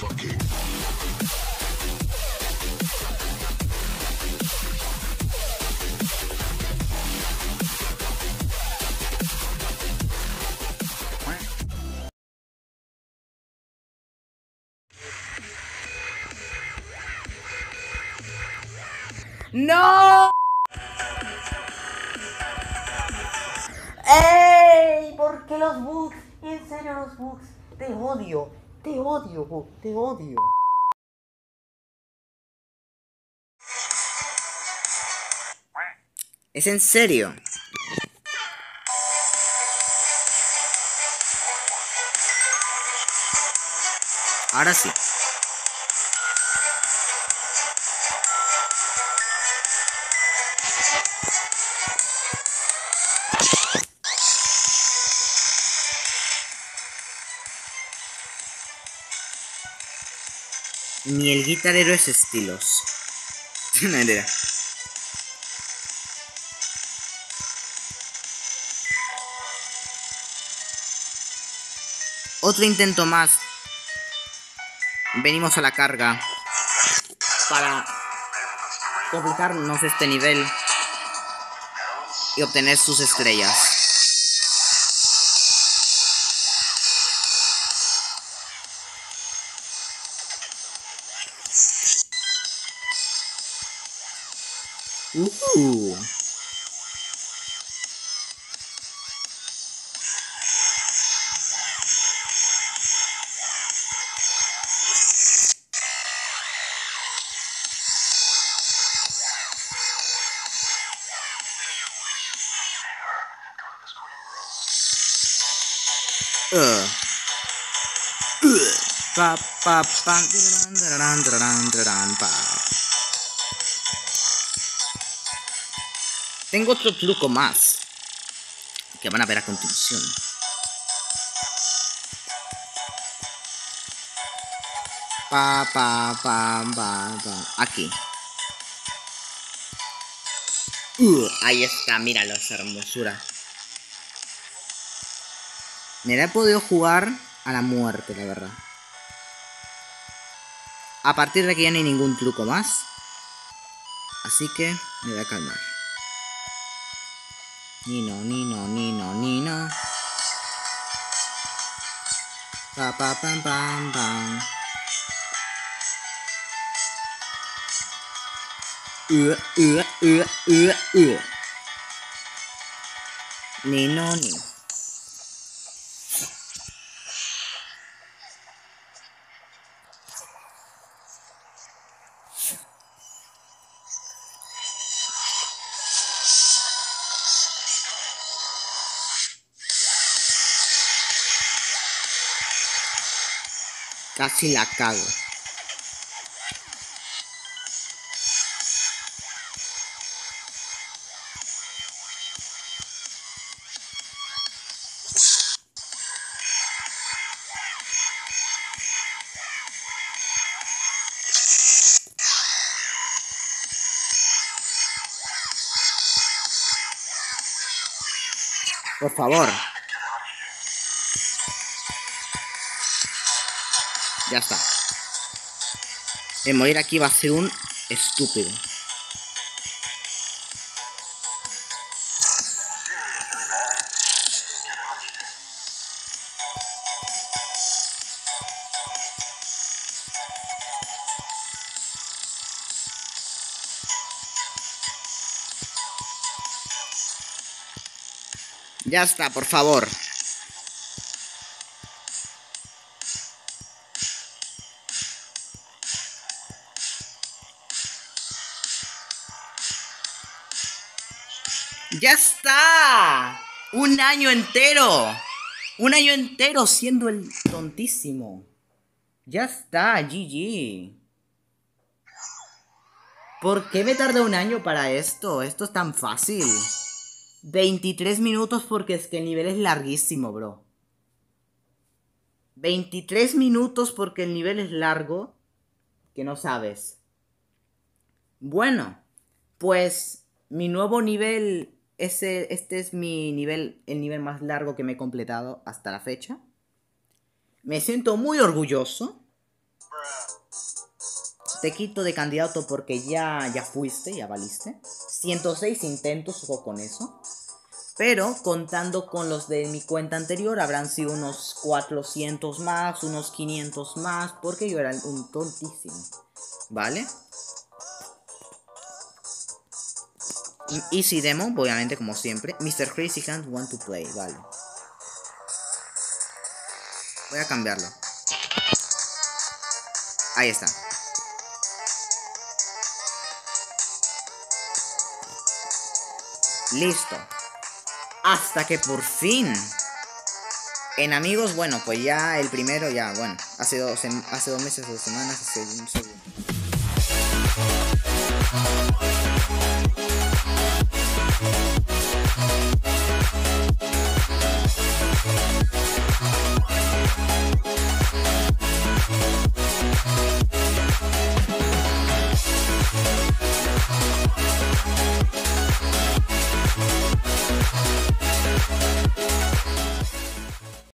¡No! ¡Ey! ¿Por qué los bugs? En serio los bugs. Te odio, bug, te odio. ¿Es en serio? Ahora sí. Ni el guitarrero es estilos. No era. Otro intento más. Venimos a la carga para complicarnos este nivel y obtener sus estrellas. Tengo otro truco más que van a ver a continuación. Aquí. Ahí está, míralo, esa hermosura. Me la he podido jugar a la muerte, la verdad. A partir de aquí ya no hay ningún truco más. Así que me voy a calmar. Nino. Pam. Nino. Casi la cago. Por favor. Ya está. El morir aquí va a ser un estúpido. Ya está, por favor. ¡Ya está! ¡Un año entero! ¡Un año entero siendo el tontísimo! ¡Ya está! GG. ¿Por qué me tardé un año para esto? Esto es tan fácil. 23 minutos porque es que el nivel es larguísimo, bro. 23 minutos porque el nivel es largo. Que no sabes. Bueno, pues mi nuevo nivel, este es mi nivel, el nivel más largo que me he completado hasta la fecha. Me siento muy orgulloso. te quito de candidato porque ya fuiste, ya valiste. 106 intentos, ojo con eso. Pero contando con los de mi cuenta anterior, habrán sido unos 400 más, unos 500 más, porque yo era un tontísimo. ¿Vale? Easy demo, obviamente, como siempre. Mr. Crazy Hand want to play, vale. Voy a cambiarlo. Ahí está. Listo. Hasta que por fin. En amigos, bueno, pues ya el primero, ya, bueno. Hace 2 meses, 2 semanas, hace un segundo.